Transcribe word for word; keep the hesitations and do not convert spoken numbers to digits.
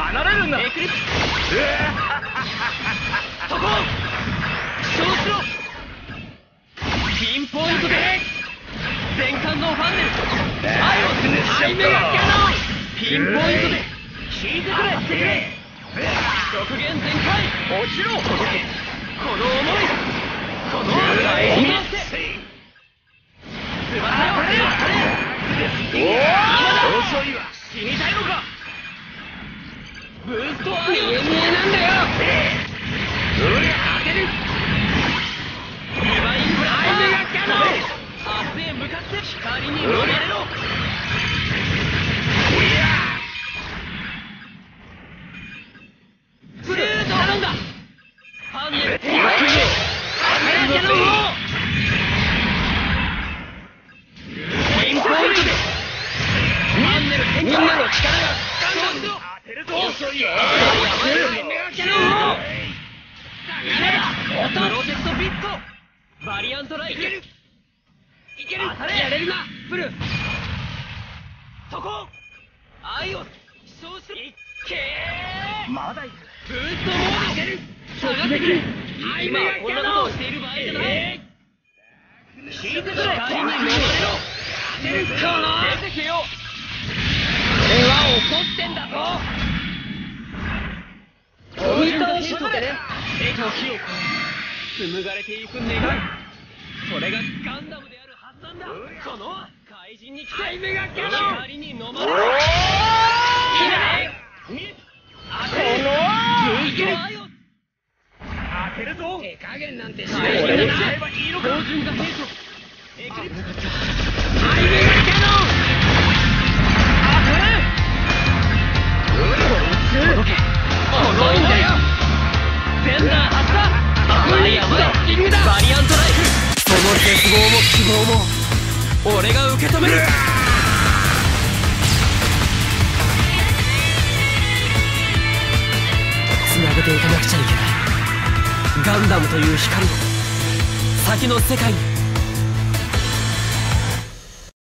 離れるんだ。エクリプスそこ主張しろ。ピンポイントで全感動ファンネルアイオスハイメガキャノン。ピンポイントで聞いてくれってくれ。極限全開落ちろ。この思いこの愛にして翼よ当たれよ当たれ。おお遅いわ。死にたいのか。ブーストアイオス見え見えなんだよ。うり当てる。ディバインブラハイメガキャノン。明日へ向かって光に飲まれろ。ブルー頼んだ。ファンネルティバインブラハイメガキャノンをピンポイントでファンネルみんなの力がガンダム当てるぞ。遅いよ。ハイメガキャノンをプロジェクトビットバリアントラインいけるいける。やれるなブルー。そこアイオス飛翔していっけー。まだいく。ブーストモードいける。下がってくれ。今はこんなことをしている場合じゃない。聞いてくれ。光に飲まれろ。当てる。この出てけよ。俺は怒ってんだぞ。おい倒しとけね。時を紡がれていく願い、それがガンダムであるはずなんだ。この怪人に来てハイメガキャノン光に飲まれろ。いいね。当てる。ブーストアイオス当てるぞ。手加減なんてしないよな。標準化兵装エクリプスハイメガキャノン当てる。届け。遅いんだよ。ゼンダー発射。甘い甘いバリアントライフ。その絶望も希望も俺が受け止める。つなげていかなくちゃいけない。ガンダムという光を先の世界に。